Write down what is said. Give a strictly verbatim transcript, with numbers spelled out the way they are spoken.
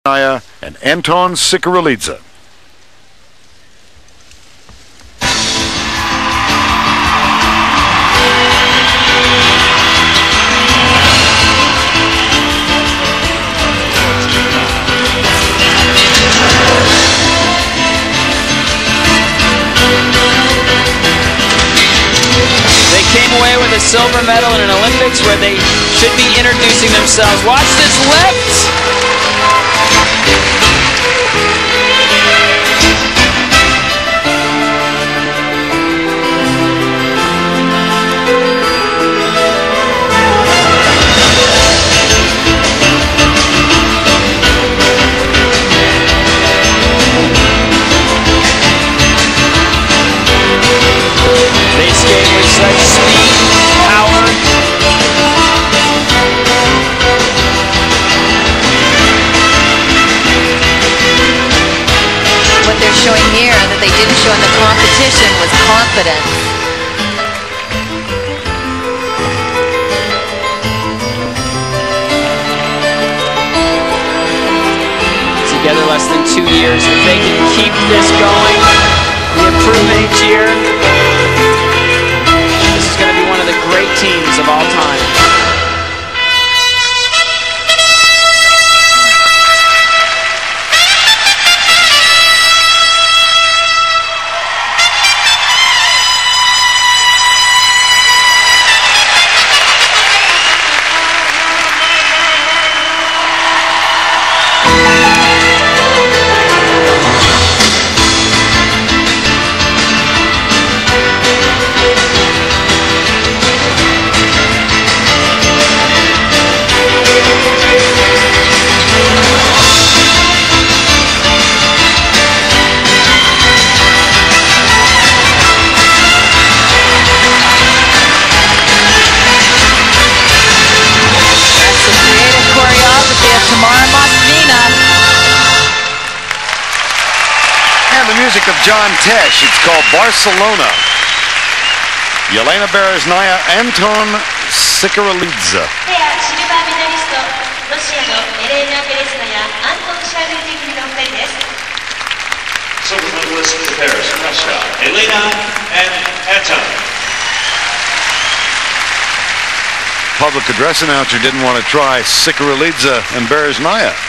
and Anton Sikorelidze. They came away with a silver medal in an Olympics where they should be introducing themselves. Watch this lift! They skate with such speed, power. What they're showing here that they didn't show in the competition was confidence. Together less than two years. If they can keep this going, the improvement each year, this is going to be one of the great teams of all time. And the music of John Tesh. It's called Barcelona. Yelena Bereznaya, Anton Sikorelidze. Silver medalist to Paris, Russia, Yelena and Anton. Public address announcer didn't want to try Sikorelidze and Bereznaya.